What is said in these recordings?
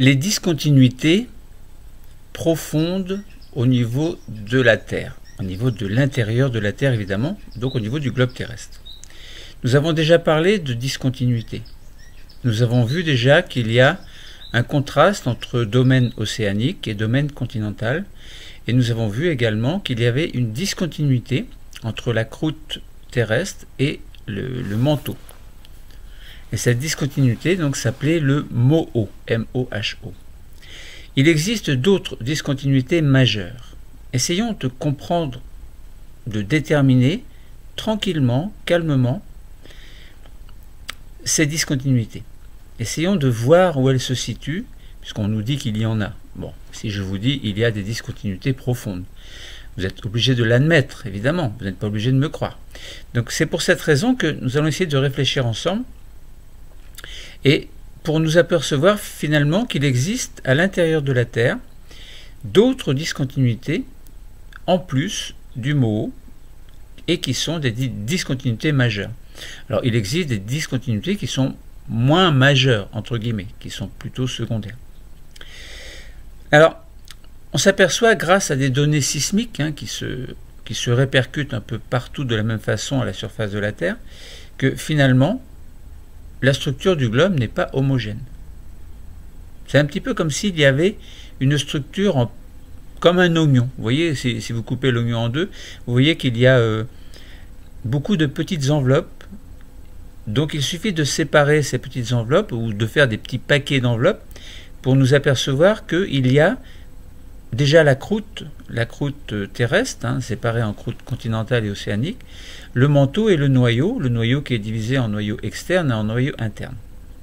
les discontinuités profondes au niveau de la Terre, au niveau de l'intérieur de la Terre évidemment, donc au niveau du globe terrestre. Nous avons déjà parlé de discontinuité. Nous avons vu déjà qu'il y a un contraste entre domaine océanique et domaine continental, et nous avons vu également qu'il y avait une discontinuité entre la croûte terrestre et le manteau. Et cette discontinuité donc s'appelait le MOHO, M-O-H-O. Il existe d'autres discontinuités majeures. Essayons de comprendre, de déterminer tranquillement, calmement, ces discontinuités. Essayons de voir où elles se situent, puisqu'on nous dit qu'il y en a. Bon, si je vous dis il y a des discontinuités profondes, vous êtes obligé de l'admettre, évidemment, vous n'êtes pas obligé de me croire. Donc c'est pour cette raison que nous allons essayer de réfléchir ensemble, et pour nous apercevoir finalement qu'il existe à l'intérieur de la Terre d'autres discontinuités en plus du MOHO, et qui sont des discontinuités majeures. Alors il existe des discontinuités qui sont moins majeures, entre guillemets, qui sont plutôt secondaires. Alors, on s'aperçoit grâce à des données sismiques qui se répercutent un peu partout de la même façon à la surface de la Terre, que finalement, la structure du globe n'est pas homogène. C'est un petit peu comme s'il y avait une structure comme un oignon. Vous voyez, si vous coupez l'oignon en deux, vous voyez qu'il y a beaucoup de petites enveloppes. Donc il suffit de séparer ces petites enveloppes ou de faire des petits paquets d'enveloppes pour nous apercevoir qu'il y a déjà la croûte terrestre, séparée en croûte continentale et océanique, le manteau et le noyau qui est divisé en noyau externe et en noyau interne.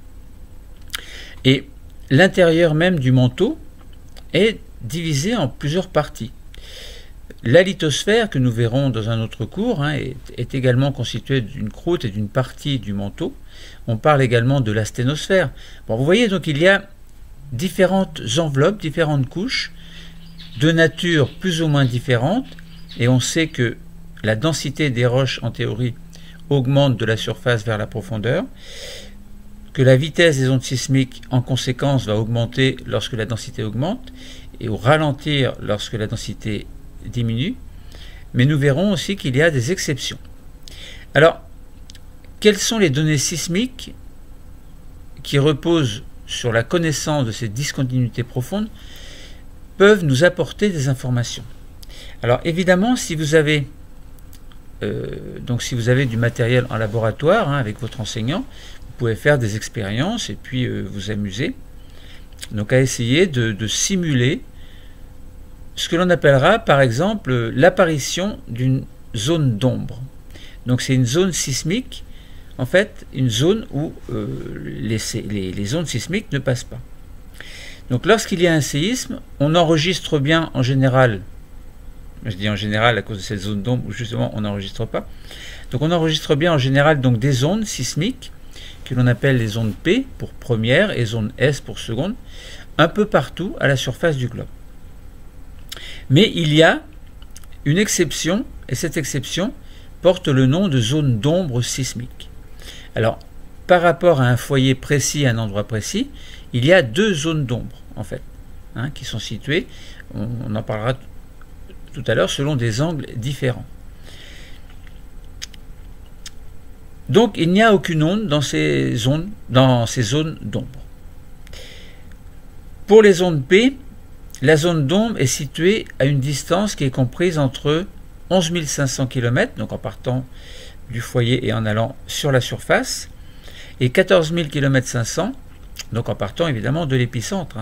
Et l'intérieur même du manteau est divisé en plusieurs parties. La lithosphère, que nous verrons dans un autre cours, est également constituée d'une croûte et d'une partie du manteau. On parle également de la sténosphère. Bon, vous voyez, donc il y a différentes enveloppes, différentes couches, de nature plus ou moins différente, et on sait que la densité des roches, en théorie, augmente de la surface vers la profondeur, que la vitesse des ondes sismiques, en conséquence, va augmenter lorsque la densité augmente, et au ralentir lorsque la densité diminue, mais nous verrons aussi qu'il y a des exceptions. Alors, quelles sont les données sismiques qui reposent sur la connaissance de ces discontinuités profondes peuvent nous apporter des informations? Alors évidemment, si vous avez du matériel en laboratoire avec votre enseignant, vous pouvez faire des expériences et puis vous amuser. Donc à essayer de simuler ce que l'on appellera par exemple l'apparition d'une zone d'ombre. Donc c'est une zone sismique, en fait une zone où les ondes sismiques ne passent pas. Donc lorsqu'il y a un séisme, on enregistre bien en général, je dis en général à cause de cette zone d'ombre où justement on n'enregistre pas, donc on enregistre bien en général donc des ondes sismiques que l'on appelle les ondes P pour première et zones S pour seconde, un peu partout à la surface du globe. Mais il y a une exception, et cette exception porte le nom de zone d'ombre sismique. Alors, par rapport à un foyer précis, à un endroit précis, il y a deux zones d'ombre, en fait, qui sont situées, on en parlera tout à l'heure, selon des angles différents. Donc, il n'y a aucune onde dans ces zones d'ombre. Pour les ondes P, la zone d'ombre est située à une distance qui est comprise entre 11 500 km, donc en partant du foyer et en allant sur la surface, et 14 000 km 500, donc en partant évidemment de l'épicentre,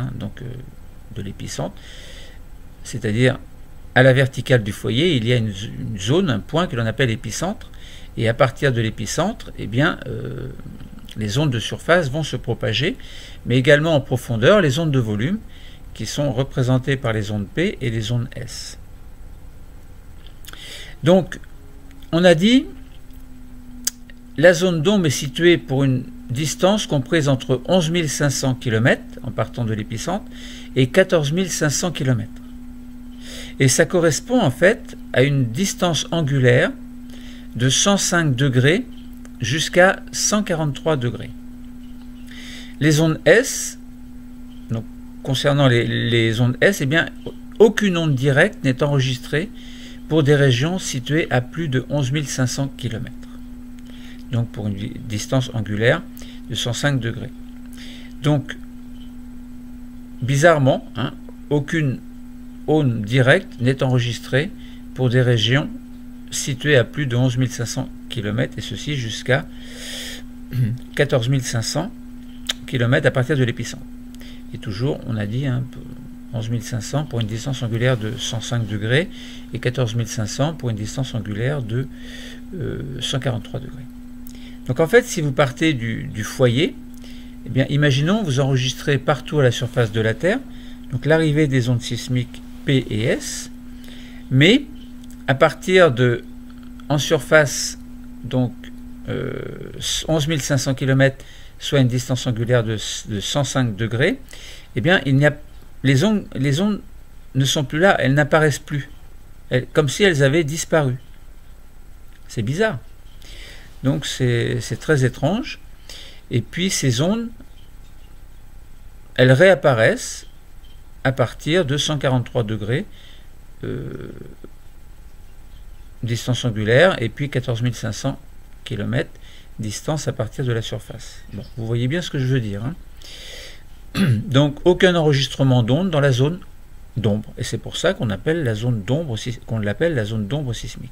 c'est-à-dire à la verticale du foyer, il y a une zone, un point que l'on appelle épicentre, et à partir de l'épicentre, les ondes de surface vont se propager, mais également en profondeur, les ondes de volume, qui sont représentées par les ondes P et les ondes S. Donc, on a dit, la zone d'ombre est située pour une distance comprise entre 11 500 km, en partant de l'épicentre, et 14 500 km. Et ça correspond en fait à une distance angulaire de 105 degrés jusqu'à 143 degrés. Les ondes S, donc concernant les ondes S, eh bien, aucune onde directe n'est enregistrée pour des régions situées à plus de 11 500 km. Donc pour une distance angulaire de 105 degrés. Donc, bizarrement, hein, aucune onde directe n'est enregistrée pour des régions situées à plus de 11 500 km, et ceci jusqu'à 14 500 km à partir de l'épicentre. Et toujours, on a dit, hein, 11 500 pour une distance angulaire de 105 degrés et 14 500 pour une distance angulaire de 143 degrés. Donc en fait, si vous partez du foyer, eh bien, imaginons vous enregistrez partout à la surface de la Terre, donc l'arrivée des ondes sismiques P et S, mais à partir de, en surface, donc 11 500 km, soit une distance angulaire de 105 degrés, eh bien, les ondes ne sont plus là, elles n'apparaissent plus, comme si elles avaient disparu. C'est bizarre. Donc c'est très étrange. Et puis ces ondes, elles réapparaissent à partir de 143 degrés distance angulaire, et puis 14 500 km distance à partir de la surface. Bon, vous voyez bien ce que je veux dire, hein. Donc aucun enregistrement d'ondes dans la zone d'ombre, et c'est pour ça qu'on appelle la zone d'ombre, qu'on l'appelle la zone d'ombre sismique.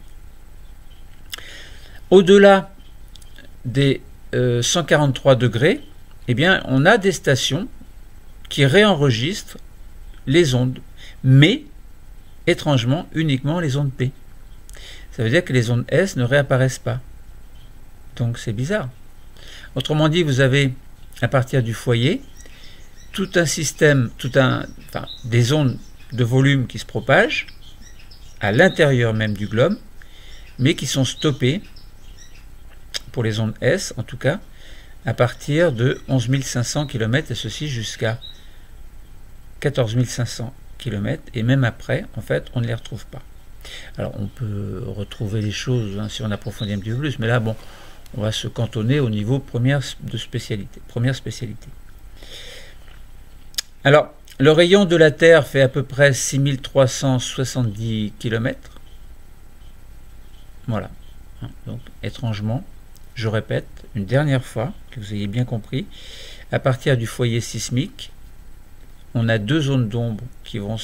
Au-delà des 143 degrés, eh bien, on a des stations qui réenregistrent les ondes, mais étrangement uniquement les ondes P. Ça veut dire que les ondes S ne réapparaissent pas. Donc c'est bizarre. Autrement dit, vous avez à partir du foyer tout un système, des ondes de volume qui se propagent à l'intérieur même du globe, mais qui sont stoppées, pour les ondes S en tout cas, à partir de 11 500 km, et ceci jusqu'à 14 500 km, et même après, en fait, on ne les retrouve pas. Alors on peut retrouver les choses, hein, si on approfondit un petit peu plus, mais là, bon, on va se cantonner au niveau première spécialité. Alors, le rayon de la Terre fait à peu près 6370 km. Voilà. Donc, étrangement, je répète une dernière fois, que vous ayez bien compris, à partir du foyer sismique, on a deux zones d'ombre qui ne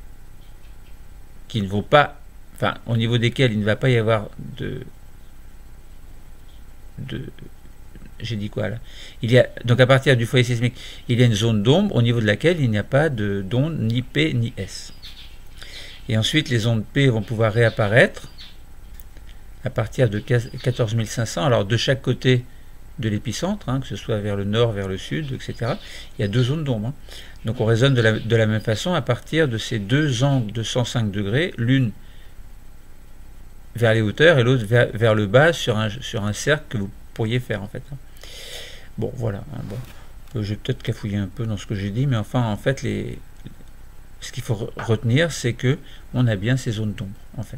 vont pas, au niveau desquelles il ne va pas y avoir j'ai dit quoi là? Donc à partir du foyer sismique, il y a une zone d'ombre au niveau de laquelle il n'y a pas d'onde ni P ni S. Et ensuite les ondes P vont pouvoir réapparaître à partir de 14 500, alors de chaque côté de l'épicentre, hein, que ce soit vers le nord, vers le sud, etc. Il y a deux zones d'ombre. Hein. Donc on raisonne de la même façon à partir de ces deux angles de 105 degrés, l'une vers les hauteurs et l'autre vers le bas sur un cercle que vous pourriez faire en fait. Bon, voilà. Hein, bon. J'ai peut-être cafouillé un peu dans ce que j'ai dit, mais enfin, en fait, ce qu'il faut retenir, c'est que on a bien ces zones d'ombre, en fait.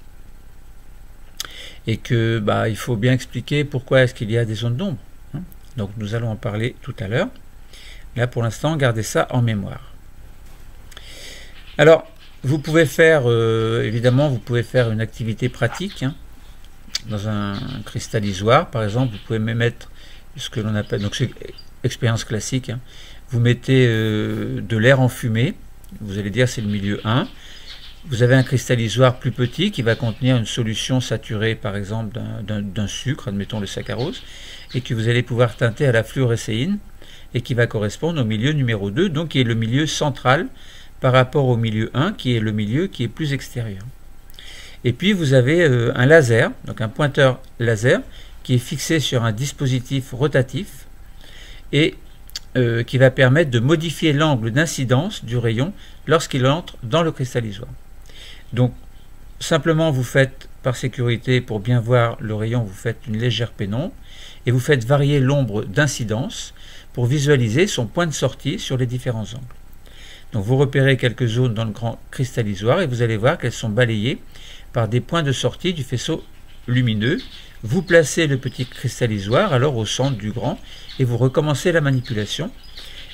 Et que, il faut bien expliquer pourquoi est-ce qu'il y a des zones d'ombre. Hein. Donc, nous allons en parler tout à l'heure. Là, pour l'instant, gardez ça en mémoire. Alors, vous pouvez faire, évidemment, vous pouvez faire une activité pratique, hein, dans un cristallisoire, par exemple. Vous pouvez même mettre ce que l'on appelle, donc c'est expérience classique, hein. Vous mettez de l'air enfumé, vous allez dire c'est le milieu 1, vous avez un cristallisoire plus petit qui va contenir une solution saturée par exemple d'un sucre, admettons le saccharose, et que vous allez pouvoir teinter à la fluorescéine, et qui va correspondre au milieu numéro 2, donc qui est le milieu central par rapport au milieu 1, qui est le milieu qui est plus extérieur. Et puis vous avez un laser, donc un pointeur laser, qui est fixé sur un dispositif rotatif et qui va permettre de modifier l'angle d'incidence du rayon lorsqu'il entre dans le cristallisoire. Donc simplement vous faites, par sécurité, pour bien voir le rayon, vous faites une légère pénombre et vous faites varier l'ombre d'incidence pour visualiser son point de sortie sur les différents angles. Donc vous repérez quelques zones dans le grand cristallisoire et vous allez voir qu'elles sont balayées par des points de sortie du faisceau lumineux. Vous placez le petit cristallisoire alors au centre du grand et vous recommencez la manipulation.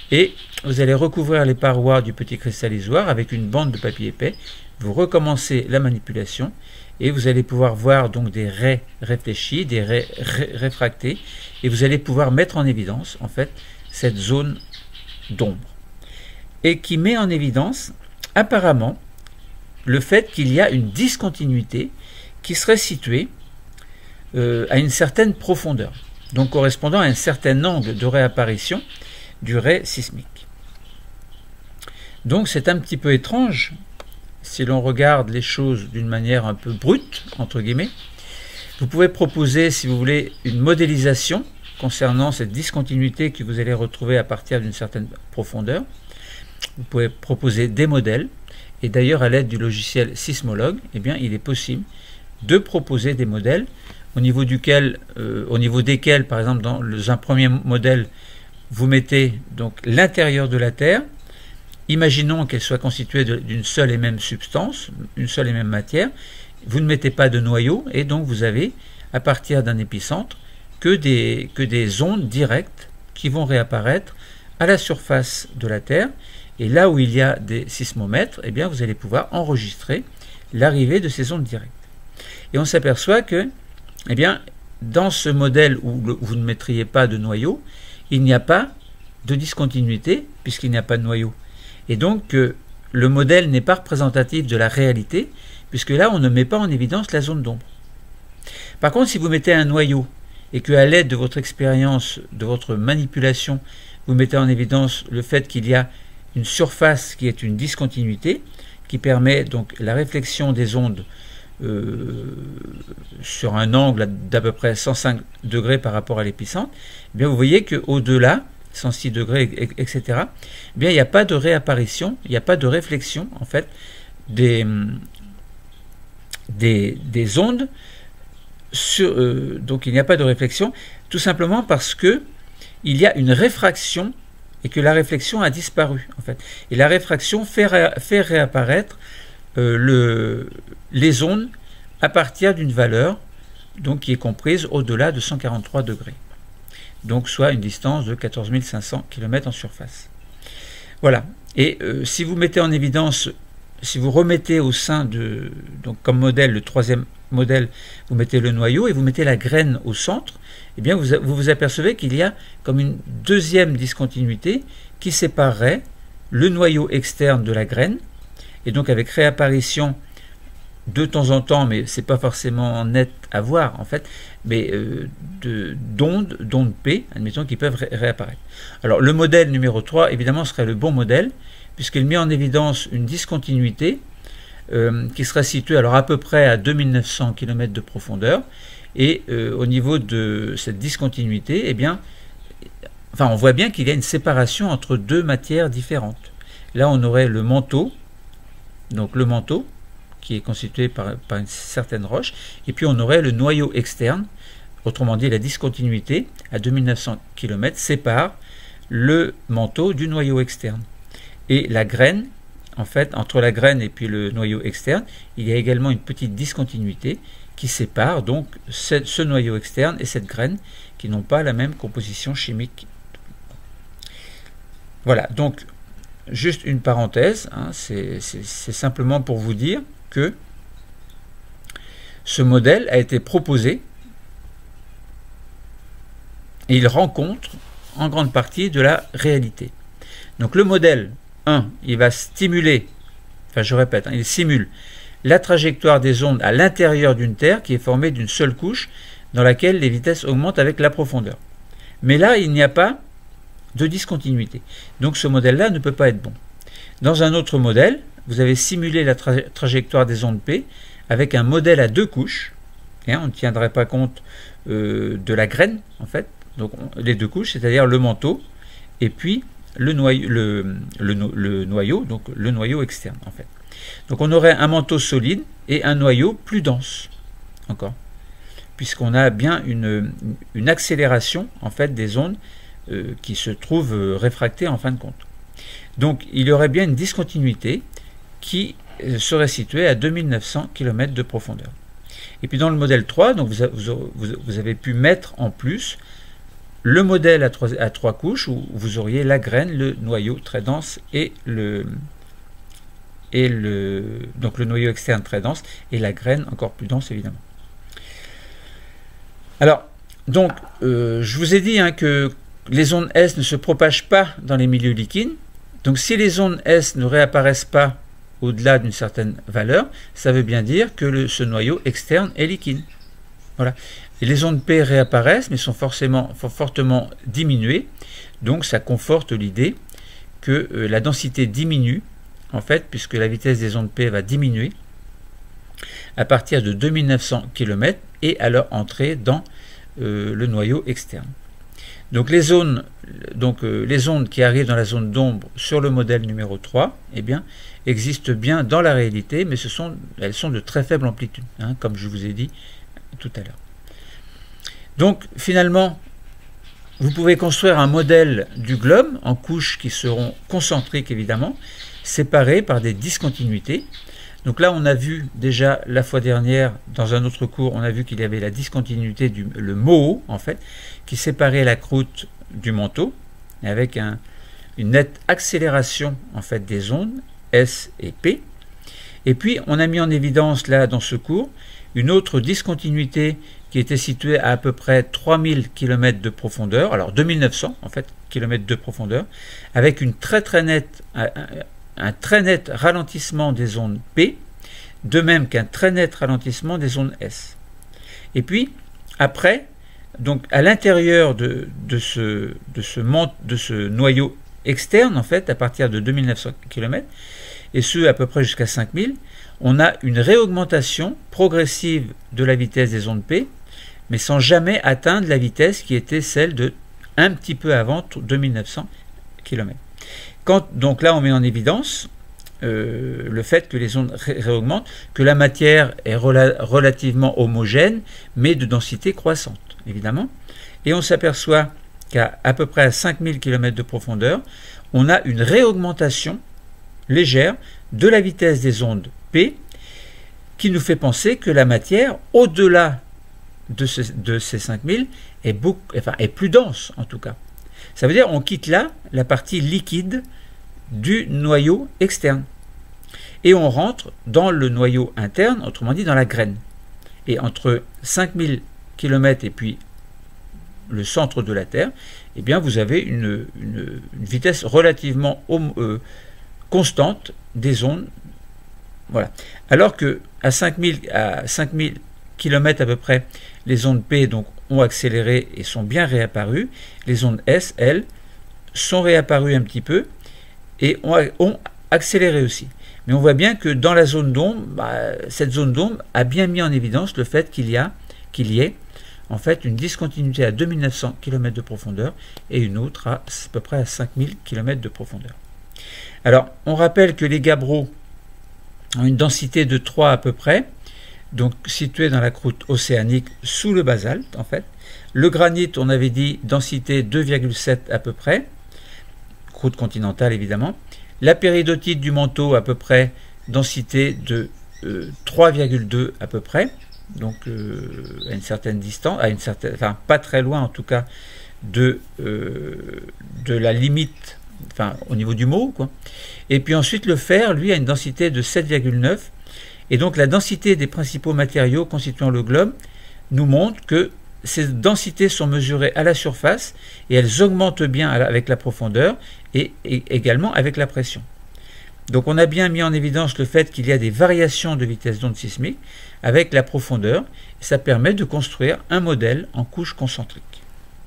et vous allez recouvrir les parois du petit cristal isoire avec une bande de papier épais. Vous recommencez la manipulation et vous allez pouvoir voir donc des raies réfléchies, des raies réfractées, et vous allez pouvoir mettre en évidence en fait cette zone d'ombre, et qui met en évidence apparemment le fait qu'il y a une discontinuité qui serait située à une certaine profondeur, donc correspondant à un certain angle de réapparition du ray sismique. Donc c'est un petit peu étrange si l'on regarde les choses d'une manière un peu brute, entre guillemets. Vous pouvez proposer, si vous voulez, une modélisation concernant cette discontinuité que vous allez retrouver à partir d'une certaine profondeur. Vous pouvez proposer des modèles, et d'ailleurs à l'aide du logiciel Sismologue, eh bien, il est possible de proposer des modèles au niveau desquels, par exemple, dans un premier modèle, vous mettez donc l'intérieur de la Terre. Imaginons qu'elle soit constituée d'une seule et même substance, une seule et même matière. Vous ne mettez pas de noyau, et donc vous avez, à partir d'un épicentre, que des ondes directes qui vont réapparaître à la surface de la Terre. Et là où il y a des sismomètres, eh bien, vous allez pouvoir enregistrer l'arrivée de ces ondes directes. Et on s'aperçoit que, eh bien, dans ce modèle où vous ne mettriez pas de noyau, il n'y a pas de discontinuité puisqu'il n'y a pas de noyau. Et donc, le modèle n'est pas représentatif de la réalité, puisque là, on ne met pas en évidence la zone d'ombre. Par contre, si vous mettez un noyau, et qu'à l'aide de votre expérience, de votre manipulation, vous mettez en évidence le fait qu'il y a une surface qui est une discontinuité, qui permet donc la réflexion des ondes sur un angle d'à peu près 105 degrés par rapport à l'épicentre, eh bien vous voyez qu'au-delà, 106 degrés, etc., eh bien, il n'y a pas de réapparition, il n'y a pas de réflexion, en fait, des ondes, donc il n'y a pas de réflexion, tout simplement parce que il y a une réfraction, et que la réflexion a disparu, en fait. Et la réfraction fait réapparaître les ondes à partir d'une valeur donc, qui est comprise au-delà de 143 degrés. Donc soit une distance de 14 500 km en surface. Voilà. Et si vous mettez en évidence, si vous remettez au sein de, donc comme modèle, le troisième modèle, vous mettez le noyau et vous mettez la graine au centre, eh bien vous vous apercevez qu'il y a comme une deuxième discontinuité qui séparerait le noyau externe de la graine, et donc avec réapparition de temps en temps, mais c'est pas forcément net à voir en fait, mais d'ondes P, admettons, qui peuvent réapparaître. Alors le modèle numéro 3, évidemment, serait le bon modèle, puisqu'il met en évidence une discontinuité qui serait située alors à peu près à 2900 km de profondeur, et au niveau de cette discontinuité, eh bien, enfin, on voit bien qu'il y a une séparation entre deux matières différentes. Là, on aurait le manteau, donc le manteau, qui est constitué par une certaine roche, et puis on aurait le noyau externe, autrement dit la discontinuité à 2900 km sépare le manteau du noyau externe. Et la graine, en fait, entre la graine et puis le noyau externe, il y a également une petite discontinuité qui sépare donc ce noyau externe et cette graine qui n'ont pas la même composition chimique. Voilà, donc juste une parenthèse, hein, c'est simplement pour vous dire que ce modèle a été proposé et il rend compte en grande partie de la réalité. Donc le modèle 1, il va stimuler, enfin je répète, hein, il simule la trajectoire des ondes à l'intérieur d'une Terre qui est formée d'une seule couche dans laquelle les vitesses augmentent avec la profondeur. Mais là, il n'y a pas de discontinuité. Donc ce modèle-là ne peut pas être bon. Dans un autre modèle, vous avez simulé la trajectoire des ondes P avec un modèle à deux couches. Et on ne tiendrait pas compte de la graine, en fait. Donc les deux couches, c'est-à-dire le manteau et puis le noyau, donc le noyau externe, en fait. Donc on aurait un manteau solide et un noyau plus dense, encore, puisqu'on a bien une accélération, en fait, des ondes qui se trouvent réfractées en fin de compte. Donc il y aurait bien une discontinuité qui serait située à 2900 km de profondeur. Et puis dans le modèle 3, donc vous avez pu mettre en plus le modèle à trois couches où vous auriez la graine, le noyau très dense et donc le noyau externe très dense et la graine encore plus dense évidemment. Alors, donc, je vous ai dit que les ondes S ne se propagent pas dans les milieux liquides. Donc, si les ondes S ne réapparaissent pas au-delà d'une certaine valeur, ça veut bien dire que ce noyau externe est liquide. Voilà. Et les ondes P réapparaissent, mais sont fortement diminuées. Donc, ça conforte l'idée que la densité diminue, en fait, puisque la vitesse des ondes P va diminuer à partir de 2900 km et à leur entrée dans le noyau externe. Donc les ondes qui arrivent dans la zone d'ombre sur le modèle numéro 3, eh bien, existent bien dans la réalité, mais elles sont de très faible amplitude, comme je vous ai dit tout à l'heure. Donc finalement, vous pouvez construire un modèle du globe en couches qui seront concentriques évidemment, séparées par des discontinuités. Donc là, on a vu déjà la fois dernière, dans un autre cours, on a vu qu'il y avait la discontinuité, le MOO, en fait, qui séparait la croûte du manteau, avec une nette accélération, en fait, des ondes, S et P. Et puis, on a mis en évidence, là, dans ce cours, une autre discontinuité qui était située à peu près 3000 km de profondeur, alors 2900, en fait, km de profondeur, avec un très net ralentissement des ondes P, de même qu'un très net ralentissement des ondes S. Et puis, après, donc à l'intérieur de ce noyau externe, en fait, à partir de 2900 km, et ce à peu près jusqu'à 5000, on a une réaugmentation progressive de la vitesse des ondes P, mais sans jamais atteindre la vitesse qui était celle de un petit peu avant 2900 km. Donc là, on met en évidence le fait que les ondes réaugmentent, que la matière est relativement homogène, mais de densité croissante, évidemment. Et on s'aperçoit qu'à peu près à 5000 km de profondeur, on a une réaugmentation légère de la vitesse des ondes P, qui nous fait penser que la matière, au-delà de ces 5000, est plus dense, en tout cas. Ça veut dire qu'on quitte là la partie liquide du noyau externe. Et on rentre dans le noyau interne, autrement dit dans la graine. Et entre 5000 km et puis le centre de la Terre, eh bien vous avez une vitesse relativement constante des ondes. Voilà. Alors que à 5000 km à peu près, les ondes P donc, ont accéléré et sont bien réapparues. Les ondes S, elles, sont réapparues un petit peu et ont accéléré aussi. Mais on voit bien que dans la zone d'ombre, cette zone d'ombre a bien mis en évidence le fait qu'il y ait en fait une discontinuité à 2900 km de profondeur et une autre à peu près à 5000 km de profondeur. Alors, on rappelle que les gabbros ont une densité de 3 à peu près, donc située dans la croûte océanique sous le basalte en fait. Le granit, on avait dit densité 2,7 à peu près, croûte continentale évidemment. La péridotite du manteau à peu près densité de 3,2 à peu près, donc à une certaine distance, enfin pas très loin en tout cas de la limite, enfin au niveau du mot, quoi. Et puis ensuite le fer, lui, a une densité de 7,9, et donc la densité des principaux matériaux constituant le globe nous montre que ces densités sont mesurées à la surface et elles augmentent bien avec la profondeur et également avec la pression. Donc on a bien mis en évidence le fait qu'il y a des variations de vitesse d'onde sismique avec la profondeur, et ça permet de construire un modèle en couches concentriques.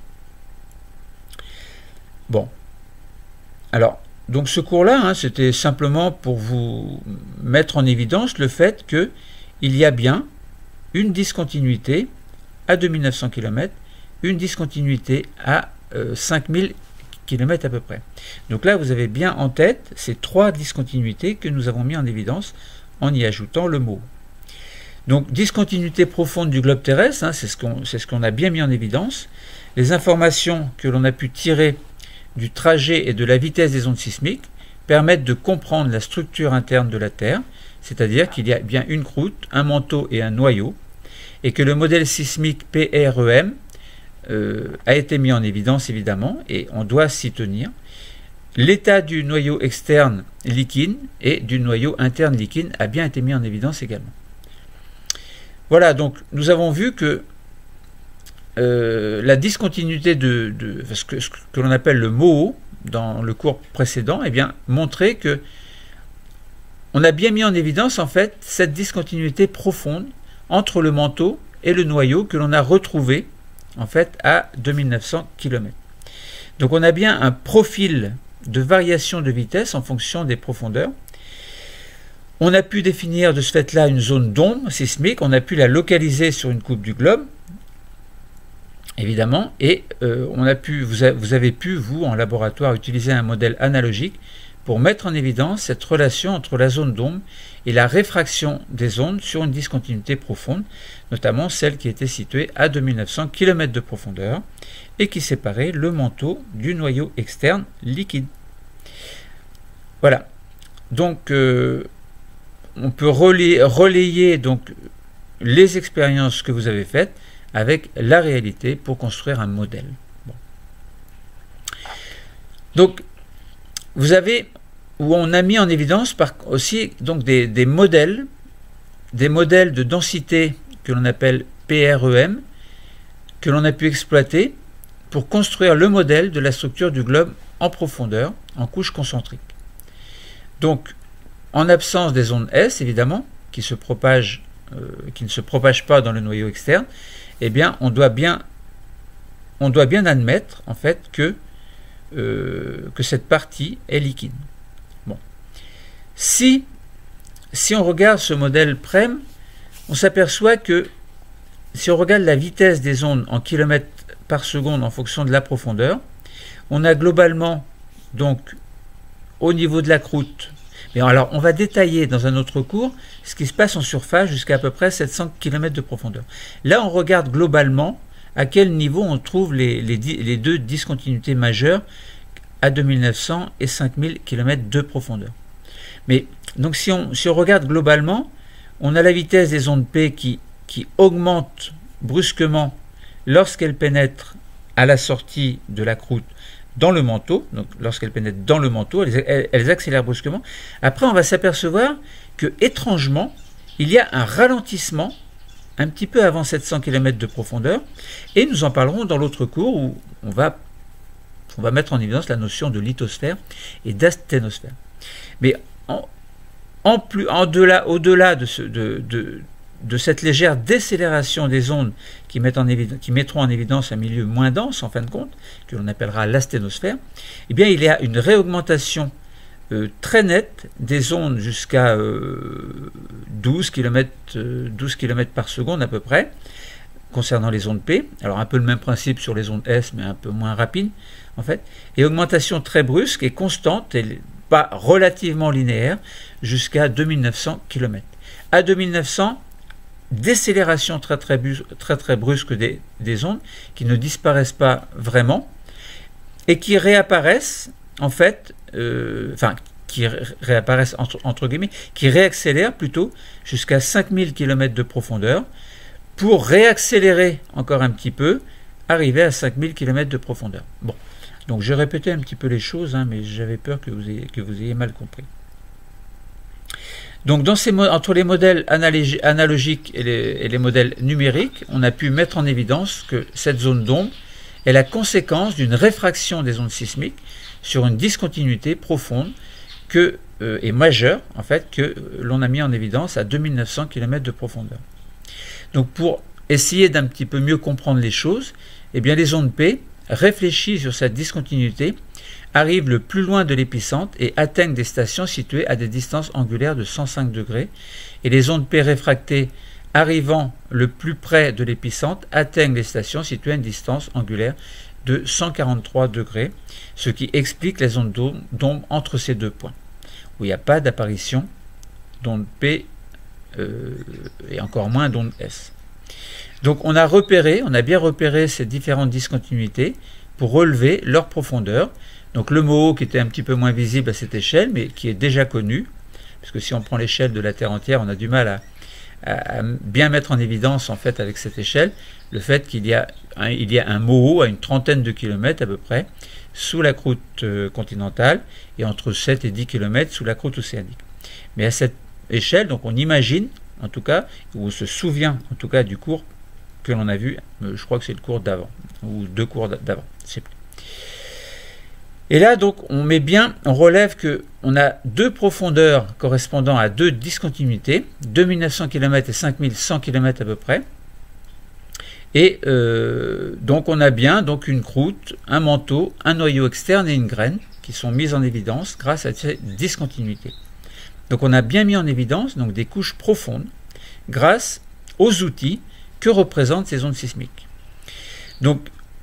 Bon, alors, donc ce cours-là, c'était simplement pour vous mettre en évidence le fait qu'il y a bien une discontinuité à 2900 km, une discontinuité à 5000 km à peu près. Donc là, vous avez bien en tête ces 3 discontinuités que nous avons mis en évidence en y ajoutant le mot. Donc, discontinuité profonde du globe terrestre, c'est ce qu'on a bien mis en évidence. Les informations que l'on a pu tirer du trajet et de la vitesse des ondes sismiques permettent de comprendre la structure interne de la Terre, c'est-à-dire qu'il y a bien une croûte, un manteau et un noyau, et que le modèle sismique PREM a été mis en évidence évidemment, et on doit s'y tenir. L'état du noyau externe liquide et du noyau interne liquide a bien été mis en évidence également. Voilà, donc nous avons vu que la discontinuité de ce que l'on appelle le MOO dans le cours précédent, eh bien, montrait que on a bien mis en évidence en fait cette discontinuité profonde entre le manteau et le noyau que l'on a retrouvé en fait à 2900 km. Donc on a bien un profil de variation de vitesse en fonction des profondeurs. On a pu définir de ce fait-là une zone d'ombre sismique, on a pu la localiser sur une coupe du globe, évidemment, et vous avez pu, vous, en laboratoire, utiliser un modèle analogique pour mettre en évidence cette relation entre la zone d'ombre et la réfraction des ondes sur une discontinuité profonde, notamment celle qui était située à 2900 km de profondeur et qui séparait le manteau du noyau externe liquide. Voilà. Donc, on peut relayer donc les expériences que vous avez faites avec la réalité pour construire un modèle. Bon. Donc, vous avez, où on a mis en évidence aussi donc des modèles de densité que l'on appelle PREM, que l'on a pu exploiter pour construire le modèle de la structure du globe en profondeur, en couche concentrique. Donc, en absence des ondes S, évidemment, qui ne se propagent pas dans le noyau externe, eh bien, on doit bien admettre, en fait, que cette partie est liquide. Bon. Si on regarde ce modèle PREM, on s'aperçoit que si on regarde la vitesse des ondes en kilomètres par seconde en fonction de la profondeur, on a globalement, donc, au niveau de la croûte, mais alors on va détailler dans un autre cours ce qui se passe en surface jusqu'à à peu près 700 km de profondeur. Là, on regarde globalement à quel niveau on trouve les deux discontinuités majeures à 2900 et 5000 km de profondeur. Mais donc si on regarde globalement, on a la vitesse des ondes P qui augmente brusquement lorsqu'elles pénètrent à la sortie de la croûte dans le manteau. Donc lorsqu'elles pénètrent dans le manteau, elles accélèrent brusquement. Après, on va s'apercevoir que, étrangement, il y a un ralentissement un petit peu avant 700 km de profondeur, et nous en parlerons dans l'autre cours où on va mettre en évidence la notion de lithosphère et d'asténosphère. Mais au-delà de cette légère décélération des ondes qui mettront en évidence un milieu moins dense, en fin de compte, que l'on appellera l'asténosphère, eh bien, il y a une réaugmentation très nette des ondes jusqu'à 12 km par seconde à peu près, concernant les ondes P. Alors un peu le même principe sur les ondes S, mais un peu moins rapide, en fait. Et augmentation très brusque et constante, et pas relativement linéaire, jusqu'à 2900 km. À 2900, décélération très brusque des ondes qui ne disparaissent pas vraiment et qui réapparaissent en fait, qui réapparaissent entre guillemets, qui réaccélèrent plutôt jusqu'à 5000 km de profondeur pour réaccélérer encore un petit peu, arriver à 5000 km de profondeur. Bon, donc je répétais un petit peu les choses, mais j'avais peur que vous ayez mal compris. Donc entre les modèles analogiques et les modèles numériques, on a pu mettre en évidence que cette zone d'ombre est la conséquence d'une réfraction des ondes sismiques sur une discontinuité profonde et majeure, en fait, que l'on a mis en évidence à 2900 km de profondeur. Donc pour essayer d'un petit peu mieux comprendre les choses, eh bien les ondes P réfléchies sur cette discontinuité arrivent le plus loin de l'épicentre et atteignent des stations situées à des distances angulaires de 105 degrés, et les ondes P réfractées arrivant le plus près de l'épicentre atteignent les stations situées à une distance angulaire de 143 degrés, ce qui explique les ondes d'ombre entre ces deux points, où il n'y a pas d'apparition d'ondes P et encore moins d'ondes S. Donc on a bien repéré ces différentes discontinuités pour relever leur profondeur. Donc le MOO qui était un petit peu moins visible à cette échelle, mais qui est déjà connu, parce que si on prend l'échelle de la Terre entière, on a du mal à bien mettre en évidence en fait avec cette échelle le fait qu'il y a un moho à une trentaine de kilomètres à peu près sous la croûte continentale et entre 7 et 10 kilomètres sous la croûte océanique. Mais à cette échelle, donc on imagine en tout cas, ou on se souvient en tout cas du cours que l'on a vu, je crois que c'est le cours d'avant, ou 2 cours d'avant, c'est plus. Et là, donc, on relève qu'on a 2 profondeurs correspondant à 2 discontinuités, 2900 km et 5100 km à peu près. Et donc, on a bien donc, une croûte, un manteau, un noyau externe et une graine qui sont mises en évidence grâce à ces discontinuités. Donc, on a bien mis en évidence donc, des couches profondes grâce aux outils que représentent ces ondes sismiques. Donc,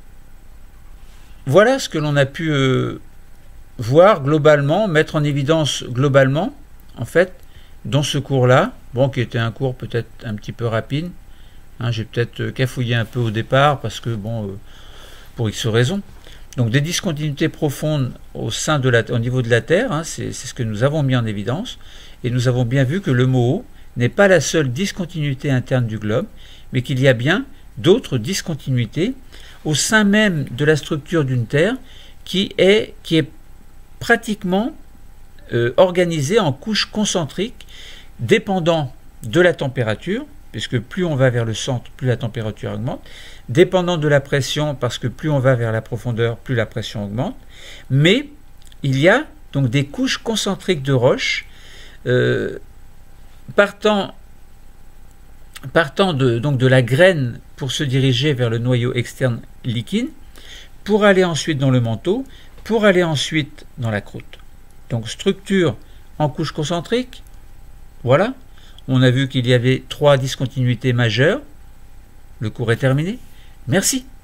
voilà ce que l'on a pu voir globalement, mettre en évidence globalement, en fait, dans ce cours-là, bon, qui était un cours peut-être un petit peu rapide. Hein, j'ai peut-être cafouillé un peu au départ parce que, bon, pour X raisons. Donc, des discontinuités profondes au niveau de la Terre, hein, c'est ce que nous avons mis en évidence. Et nous avons bien vu que le moho n'est pas la seule discontinuité interne du globe, mais qu'il y a bien d'autres discontinuités au sein même de la structure d'une Terre qui est pratiquement organisée en couches concentriques dépendant de la température, puisque plus on va vers le centre, plus la température augmente, dépendant de la pression, parce que plus on va vers la profondeur, plus la pression augmente, mais il y a donc des couches concentriques de roches partant de la graine pour se diriger vers le noyau externe liquide, pour aller ensuite dans le manteau, pour aller ensuite dans la croûte. Donc structure en couche concentrique, voilà. On a vu qu'il y avait 3 discontinuités majeures. Le cours est terminé. Merci.